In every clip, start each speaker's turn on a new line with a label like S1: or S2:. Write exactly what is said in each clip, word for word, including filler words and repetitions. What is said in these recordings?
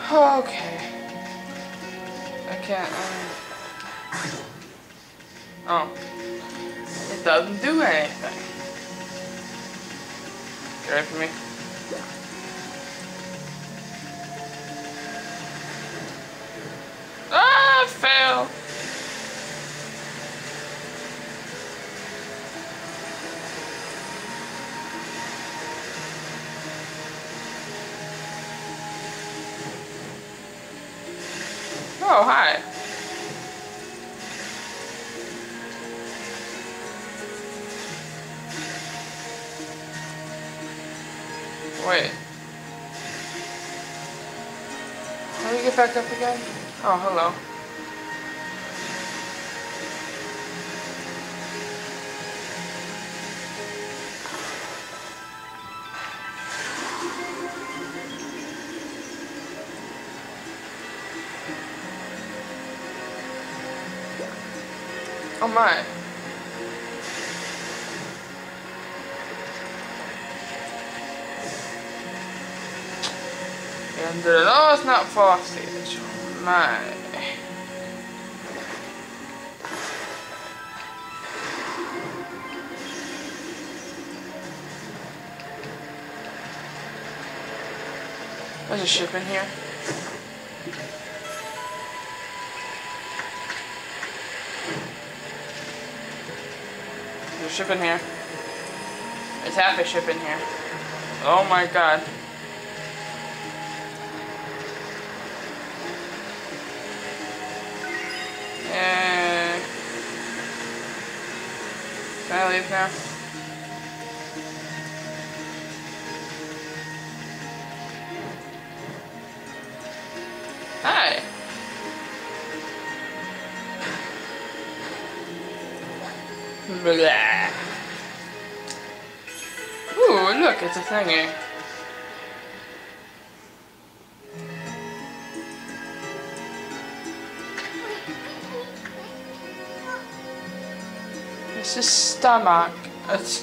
S1: Okay. I can't, um... Oh. It doesn't do anything. Get away from me. Ah, fail! Oh, hi. Wait. How do you get back up again? Oh, hello. Oh my. And oh, it's not fall stage. Oh my. There's a ship in here. There's a ship in here. There's half a ship in here. Oh my god. And can I leave now? Hi. Blah. Ooh, look, it's a thingy. It's his stomach. It's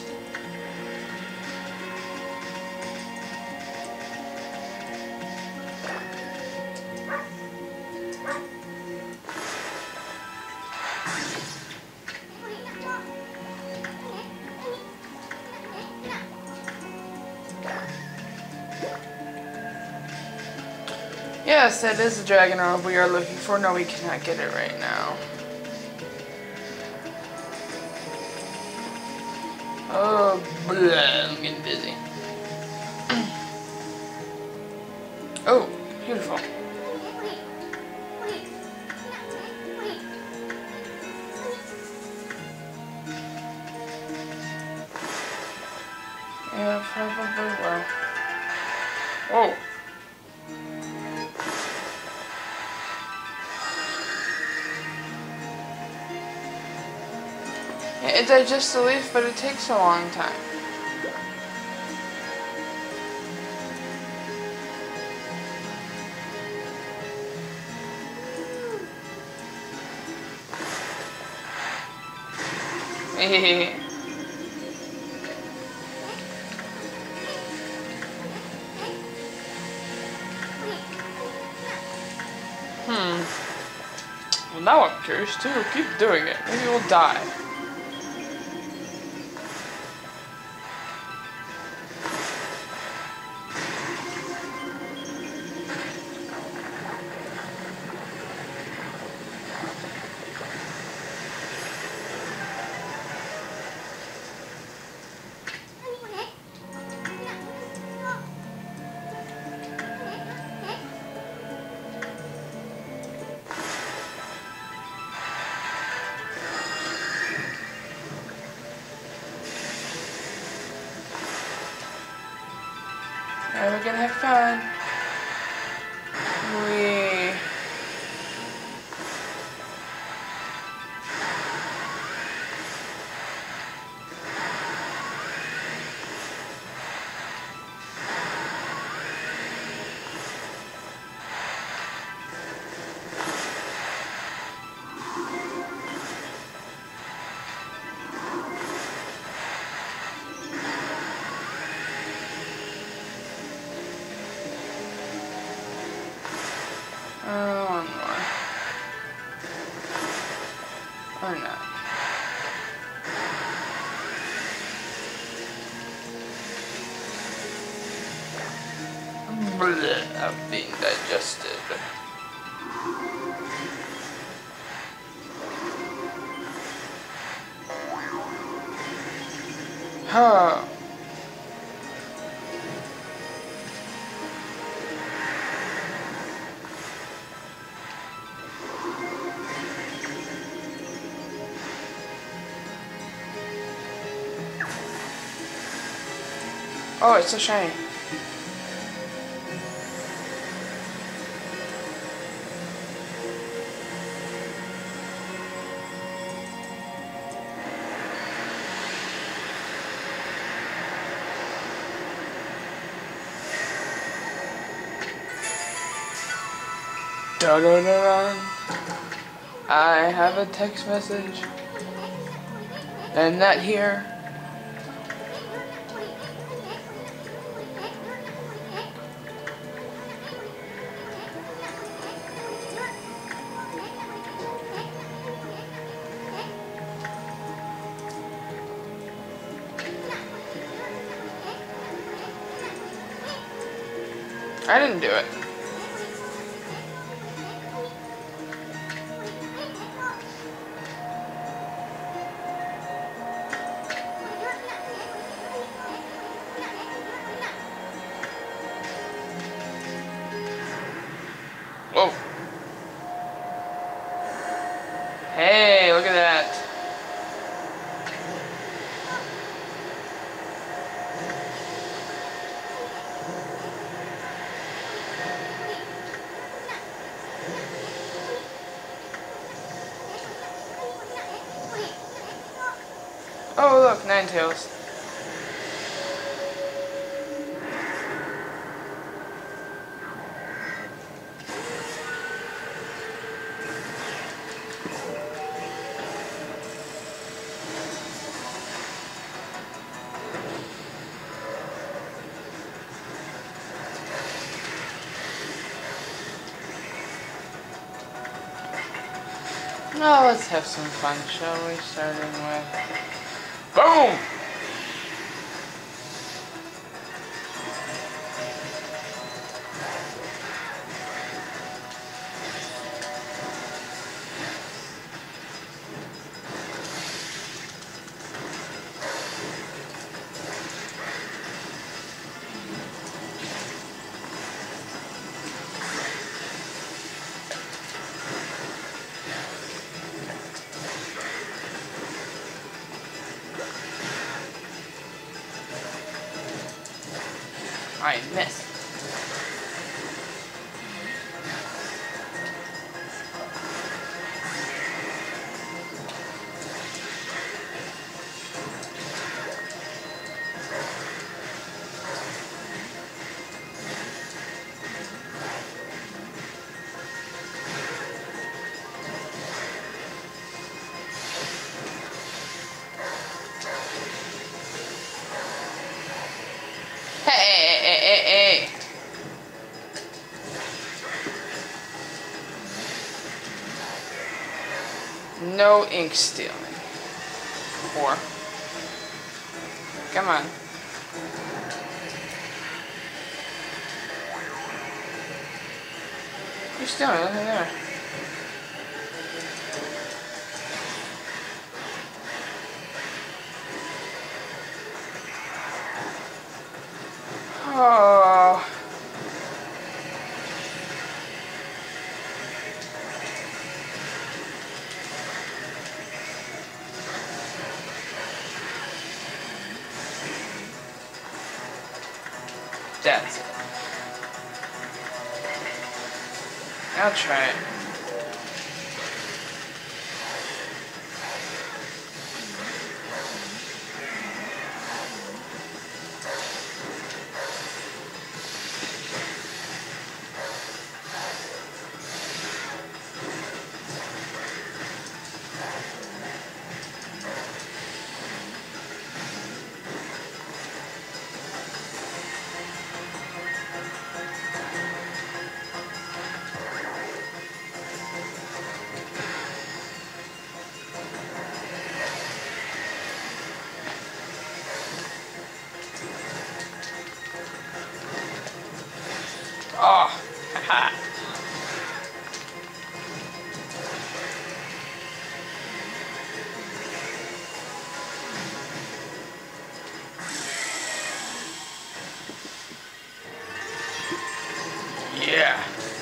S1: yes, that is the dragon orb we are looking for. No, we cannot get it right now. Oh, bleh, I'm getting busy. Oh, beautiful. Yeah, probably will. Whoa. Yeah, it digests the leaf, but it takes a long time. Hehehe. Hmm. Well, now I'm curious too. Keep doing it. Maybe we'll die. Alright, we're gonna have fun. We... Uh, one more. Or not. Blech, I'm being digested. Huh. Oh, it's so shiny. Da da da da. I have a text message. And that here. I didn't do it. Whoa. Hey, look at that. Oh, look, Ninetales. Now let's have some fun, shall we? Starting with... Boom! I missed. Hey, hey, hey, hey. No ink stealing. Four. Come on. You're stealing, nothing there. Oh. That's it. I'll try it. that. Yeah.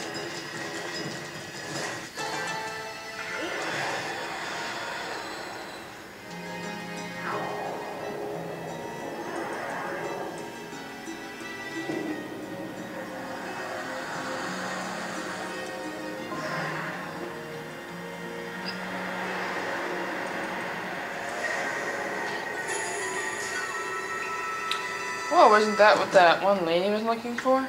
S1: Whoa, wasn't that what that one lady was looking for?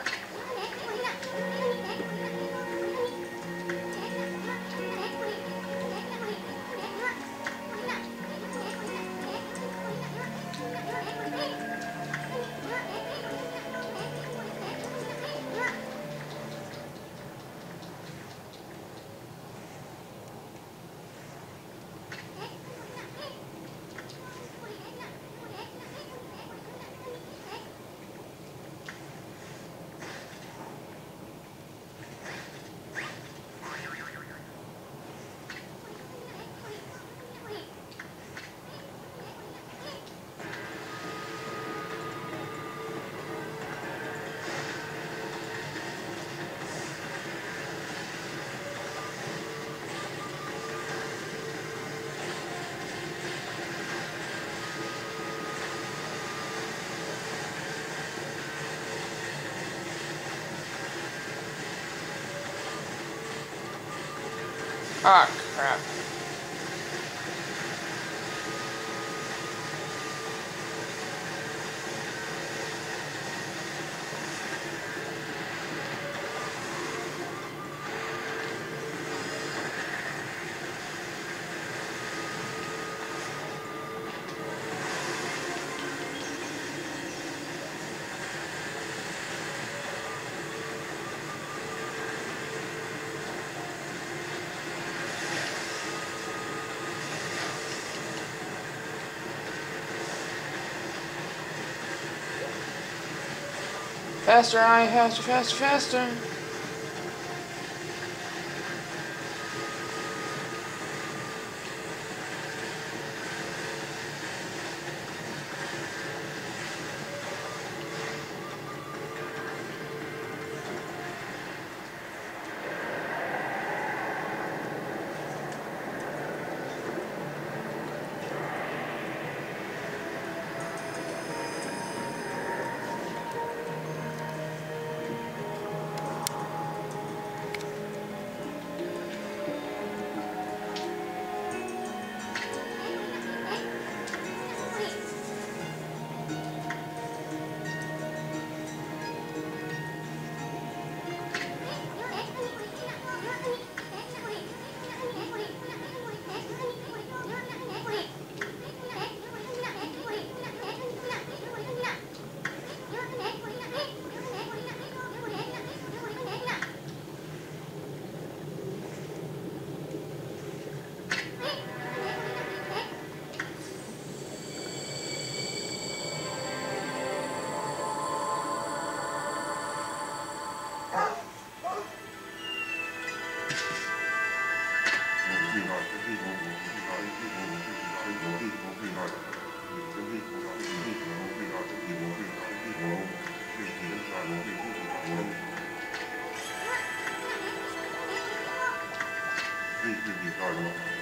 S1: Ah, crap. Faster, I faster, faster, faster.
S2: Please, please, please,